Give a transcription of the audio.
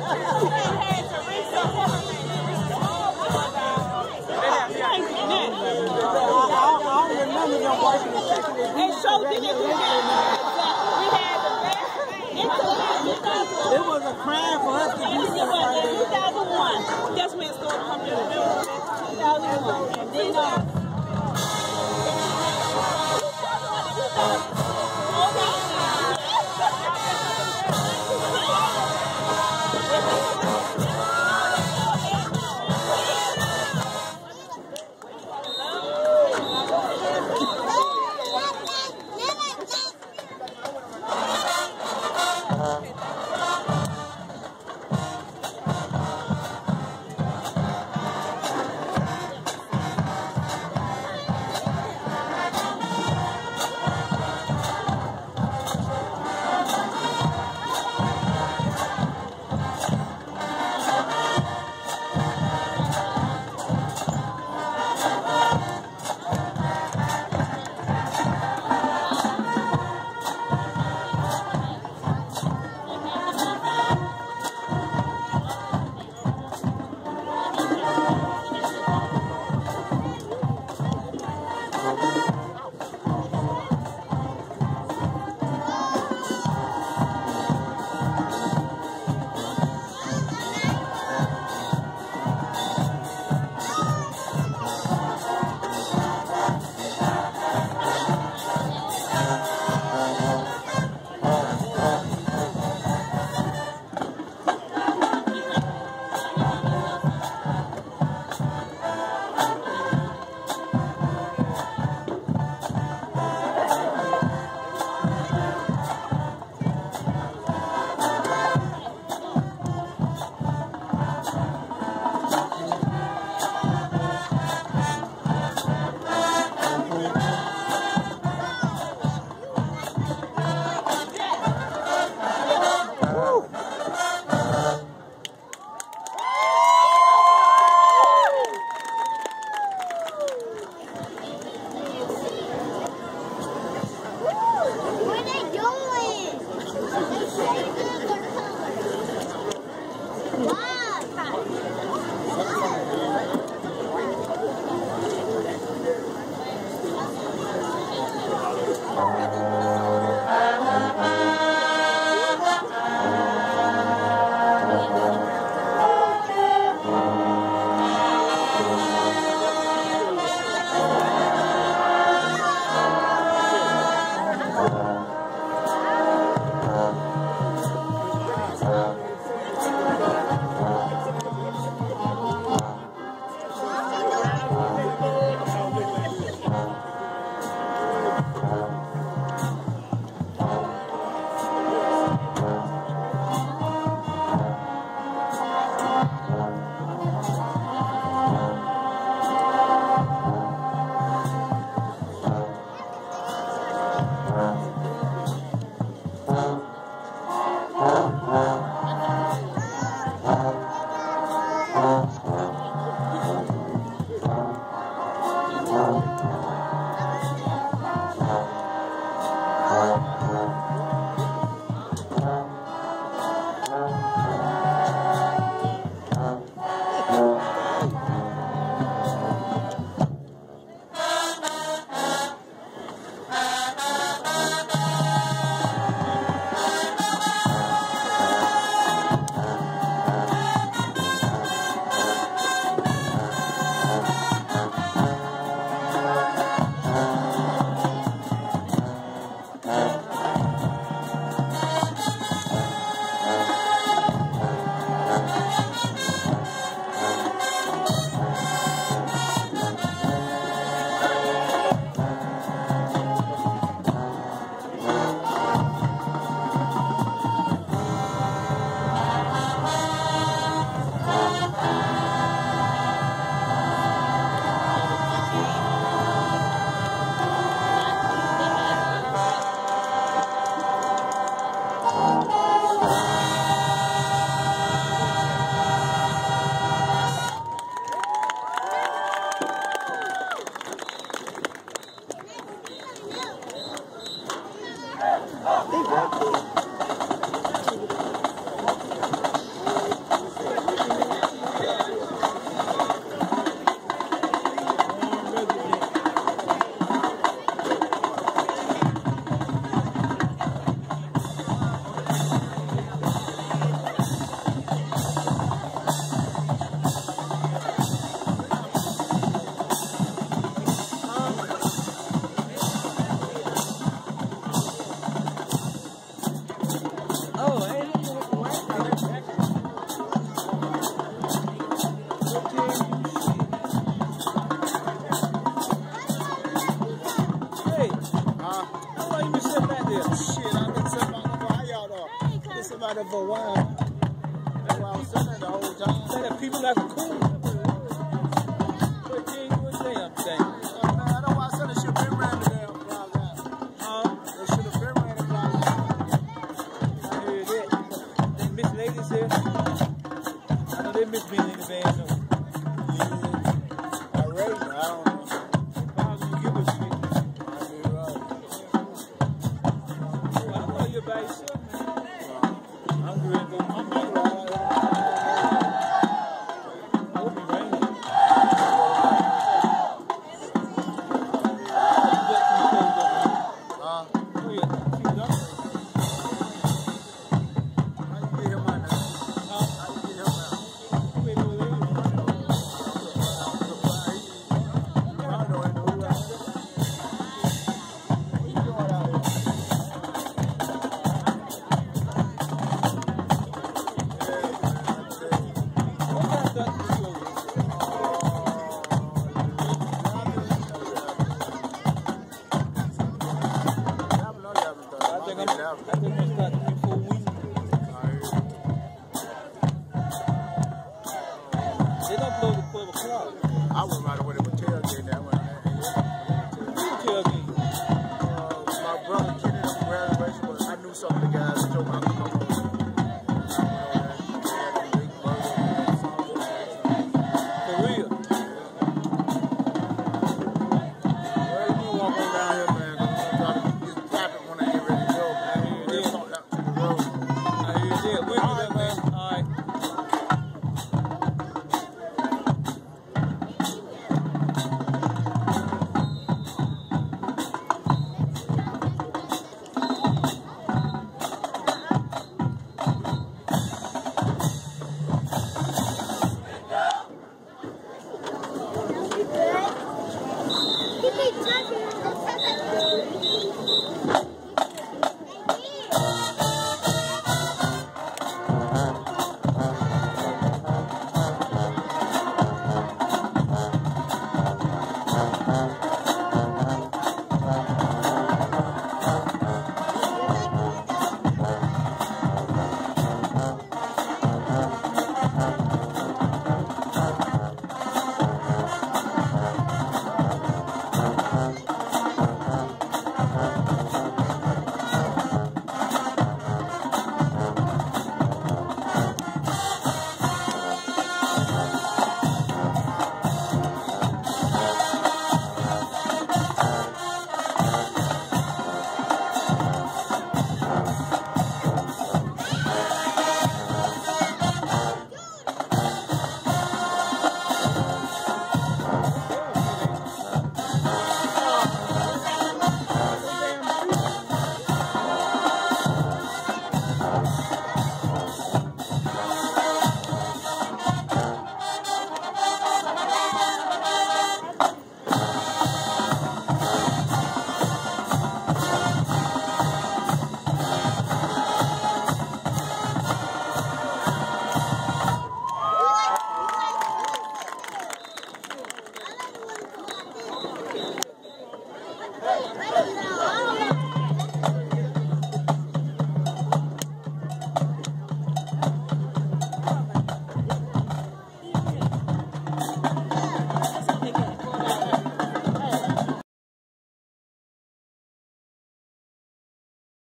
And so did it. We had the best. It was a crime for us to do something. In 2001, that's when it started coming to the middle. 2001. And then there for a while. That's why I was sitting there the whole time. Say that people like a cool. But you ain't doing a damn thing. Man, that's why I said they should have been ran the damn crowd out. They should have been ran the crowd out. I heard that. Then Miss Lady said, I know they miss being in the band though. Yeah. I raised her. I don't know. If I was gonna give her shit. I'll be right. I know you're by yourself, man. I'm ready to go. I'm ready to go. I'll be ready. I was right away to tailgate that one. Tailgate. My brother Kenny from graduation, but I knew some of the guys that told me I could come over. For real. Well, you walk on down here, man. I'm trying to get traffic when I get ready to go. We're talking out to the road. I hear that. We'll do that, man. All right. Keep it